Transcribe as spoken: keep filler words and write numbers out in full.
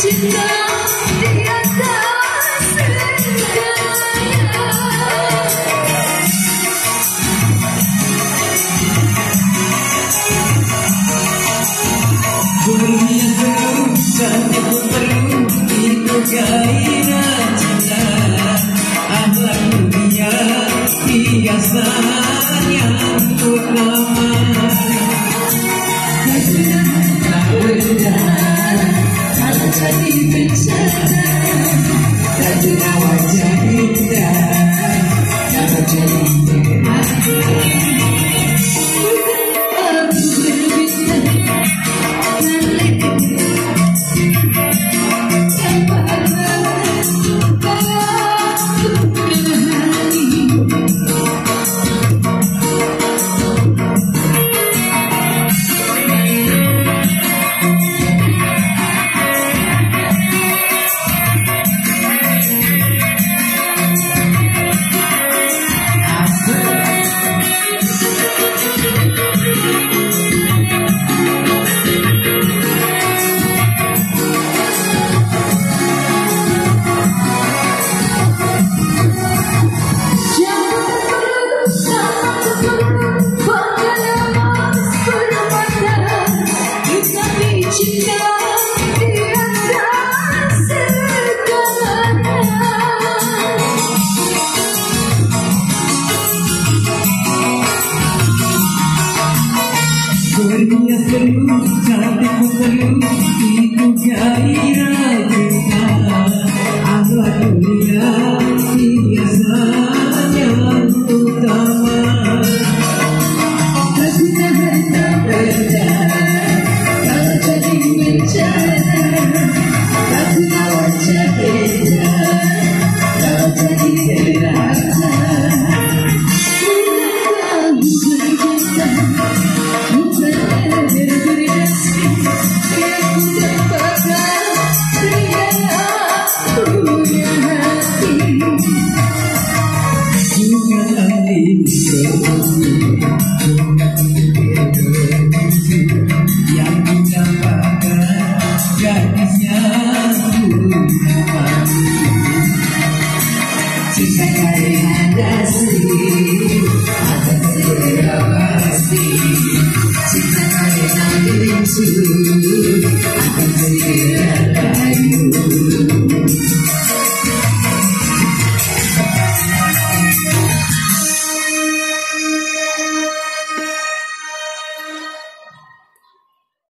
cinta di atas segalanya. Dunia penuh, cantik pun perlu, itu gairah cinta. Akhlak dunia hiasan yang utama. Tak benar kalau jadi bencana, tak ada wajah indah kalau jadi terhati. Aku berbintang balik tanpa arah dalam berhari. Cinta di atas segalanya. Dunia penuh, cantik pun perlu, itu gairah cinta. Akhlak dunia hiasan yang utama. Aku tak harta benda kalau jadi bencana, aku tak wajah beda kalau jadi terasa. Aku berbintang, bukan berdurasi, yang ku dapatkan dengan aku punya hati. Bukan ahli berfungsi, yang didapatkan gadis yang ku Cinta karena asli akan segera pasti. Cinta karena rindu akan segera